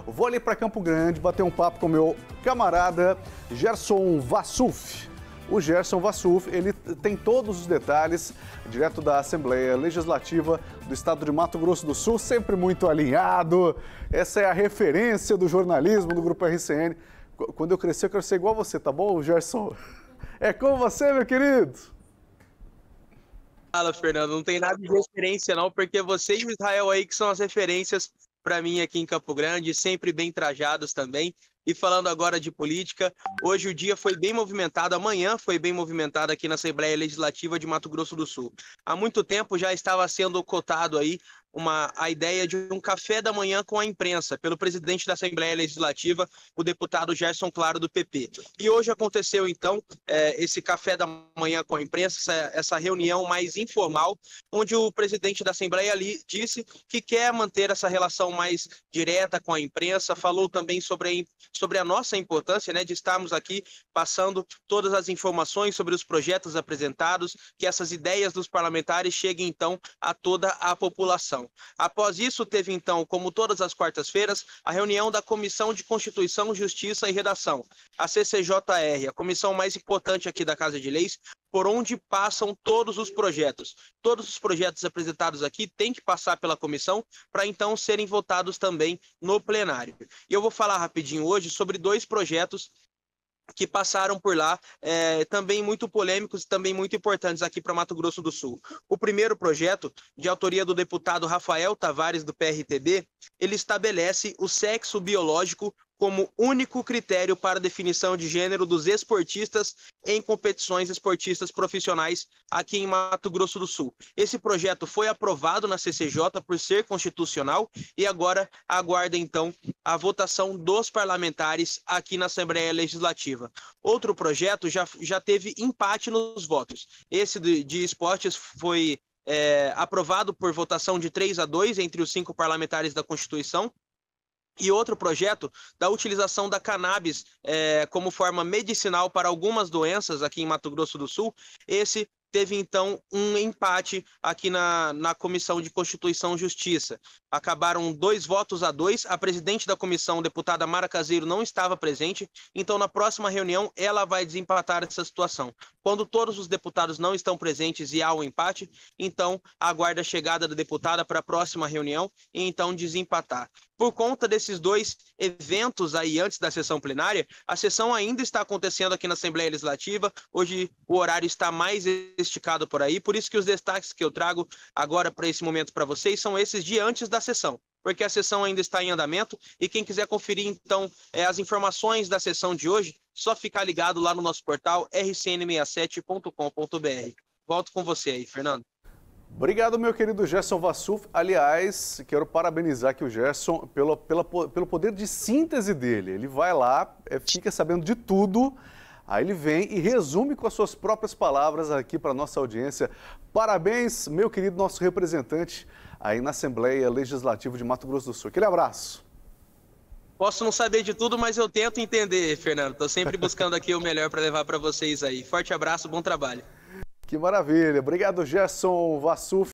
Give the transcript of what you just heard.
vou ali para Campo Grande bater um papo com meu camarada Gerson Vassuf. O Gerson Vassuf, ele tem todos os detalhes, direto da Assembleia Legislativa do Estado de Mato Grosso do Sul, sempre muito alinhado. Essa é a referência do jornalismo do Grupo RCN. Quando eu crescer, eu quero ser igual a você, tá bom, Gerson? É com você, meu querido. Fala, Fernando, não tem nada de referência não, porque você e o Israel aí que são as referências para mim aqui em Campo Grande, sempre bem trajados também. E falando agora de política, hoje o dia foi bem movimentado, amanhã foi bem movimentado aqui na Assembleia Legislativa de Mato Grosso do Sul. Há muito tempo já estava sendo cotado aí a ideia de um café da manhã com a imprensa, pelo presidente da Assembleia Legislativa, o deputado Gerson Claro, do PP. E hoje aconteceu, então, esse café da manhã com a imprensa, essa reunião mais informal, onde o presidente da Assembleia ali disse que quer manter essa relação mais direta com a imprensa, falou também sobre a nossa importância, né, de estarmos aqui passando todas as informações sobre os projetos apresentados, que essas ideias dos parlamentares cheguem, então, a toda a população. Após isso, teve então, como todas as quartas-feiras, a reunião da Comissão de Constituição, Justiça e Redação, a CCJR, a comissão mais importante aqui da Casa de Leis, por onde passam todos os projetos. Todos os projetos apresentados aqui têm que passar pela comissão para então serem votados também no plenário. E eu vou falar rapidinho hoje sobre dois projetos que passaram por lá, também muito polêmicos e também muito importantes aqui para Mato Grosso do Sul. O primeiro projeto, de autoria do deputado Rafael Tavares, do PRTB, ele estabelece o sexo biológico como único critério para a definição de gênero dos esportistas em competições esportistas profissionais aqui em Mato Grosso do Sul. Esse projeto foi aprovado na CCJ por ser constitucional e agora aguarda, então, a votação dos parlamentares aqui na Assembleia Legislativa. Outro projeto já teve empate nos votos. Esse de esportes foi aprovado por votação de 3-2 entre os 5 parlamentares da Constituição. E outro projeto da utilização da cannabis como forma medicinal para algumas doenças aqui em Mato Grosso do Sul, esse teve então um empate aqui na Comissão de Constituição e Justiça. Acabaram 2-2. A presidente da comissão, deputada Mara Caseiro, não estava presente, então na próxima reunião ela vai desempatar essa situação. Quando todos os deputados não estão presentes e há um empate, então aguarda a chegada da deputada para a próxima reunião e então desempatar. Por conta desses dois eventos aí antes da sessão plenária, a sessão ainda está acontecendo aqui na Assembleia Legislativa. Hoje o horário está mais esticado por aí, por isso que os destaques que eu trago agora para esse momento para vocês são esses de antes da sessão, porque a sessão ainda está em andamento e quem quiser conferir então as informações da sessão de hoje, só ficar ligado lá no nosso portal rcn67.com.br. Volto com você aí, Fernando. Obrigado, meu querido Gerson Vassuf. Aliás, quero parabenizar aqui o Gerson pelo poder de síntese dele. Ele vai lá, fica sabendo de tudo, aí ele vem e resume com as suas próprias palavras aqui para a nossa audiência. Parabéns, meu querido, nosso representante aí na Assembleia Legislativa de Mato Grosso do Sul. Aquele abraço. Posso não saber de tudo, mas eu tento entender, Fernando. Estou sempre buscando aqui o melhor para levar para vocês aí. Forte abraço, bom trabalho. Que maravilha. Obrigado, Gerson Vassuf.